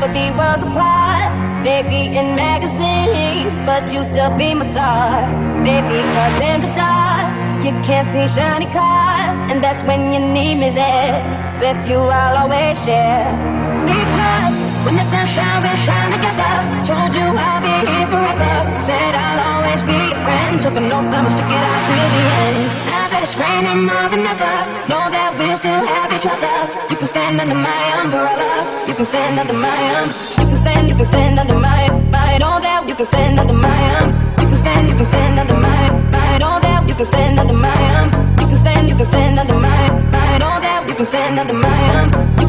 never be worlds apart. Maybe in magazines, but you still be my star. Baby, 'cause in the dark you can't see shiny cars, and that's when you need me there. With you I'll always share. Because when the sunshine will shine together, told you I'll be here forever. Said I'll always be your friend. Took an oath, I'ma stick it out to the end. Now that it's raining more than ever, know that we'll still have each other. You can stand under my umbrella. You can stand under my You can stand under my know that you can stand under my You can stand under my know that you can stand under my You can stand under my know that you can stand under my